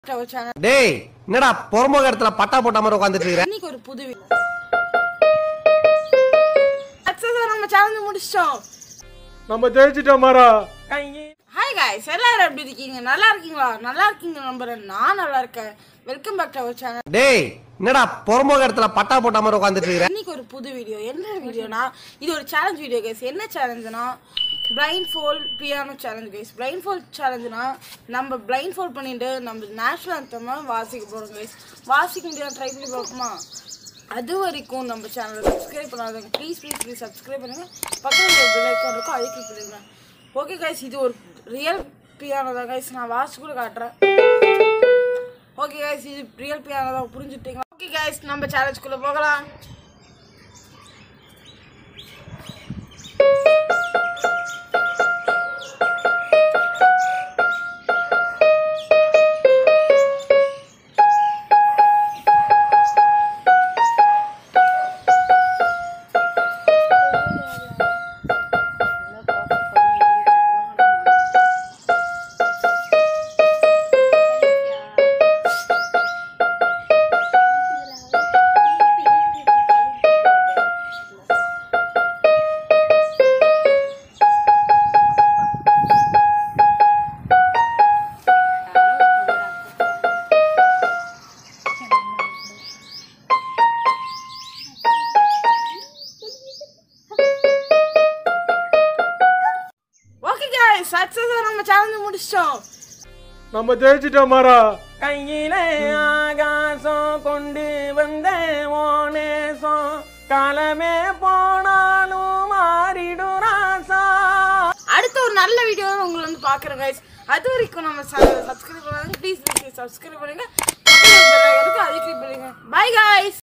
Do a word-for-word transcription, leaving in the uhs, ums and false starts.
டேய் என்னடா பொறம்போக இடத்துல பட்டா போட்ட மாதிரி உட்கார்ந்துட்டு இருக்கற? இன்னைக்கு ஒரு புது வீடியோ. சக்சஸா நம்ம சேலஞ்ச் முடிச்சிட்டோம். நம்ம ஜெயிச்சிட்டோம் மாரா. ஹாய் गाइस, எல்லாரும் எப்படி இருக்கீங்க? நல்லா இருக்கீங்களா? நல்லா இருக்கீங்க நம்புறேன். நான் நல்லா இருக்கேன். Welcome back to our channel. டேய் என்னடா பொறம்போக இடத்துல பட்டா போட்ட மாதிரி உட்கார்ந்துட்டு இருக்கற? இன்னைக்கு ஒரு புது வீடியோ. என்ன வீடியோனா இது ஒரு சேலஞ்ச் வீடியோ गाइस. என்ன சேலஞ்ச்னா Blindfold piano challenge guys. Blindfold challengeனா நம்ம blindfold பண்ணிட்டு நம்ம நேஷனல் anthem வாசிக்க போறோம் guys. வாசிக்க முடியாது ட்ரை பண்ணி பார்ப்போமா? அது வரைக்கும் நம்ம சேனலை சப்ஸ்கிரைப் பண்ணாதவங்க ப்ளீஸ் ப்ளீஸ் ப்ளீஸ் சப்ஸ்கிரைப் பண்ணுங்க. பக்கத்துல ஒரு பெல் ஐகான் இருக்கும், அதை கிளிக் பண்ணுங்க. ஓகே गाइस, இது ஒரு ரியல் பியானோ தான் गाइस. நான் வாசிச்சு கூட காட்டுறேன். ஓகே गाइस, இது ரியல் பியானோ தான், புரிஞ்சுட்டீங்களா? ஓகே गाइस, நம்ம சேலஞ்சுக்குள்ள போகலாம். சக்சஸா நம்ம சேலஞ்ச் முடிச்சிட்டோம். நம்ம ஜெயிச்சிட்டோம் மாரா. கையிலே ஆகாசம் கொண்டு வந்த ஓனேசம் காலமே போனாலும் மாறிடும் ராசா. அடுத்த ஒரு நல்ல வீடியோ உங்களை வந்து பாக்குறேன் गाइस. அது வரைக்கும் நம்ம சேனலை சப்ஸ்கிரைப் பண்ணுங்க ப்ளீஸ் ப்ளீஸ் சப்ஸ்கிரைப் பண்ணுங்க. பக்கத்துல பெல் ஐகான் இருக்கு, அதை கிளிக் பண்ணுங்க. Bye guys.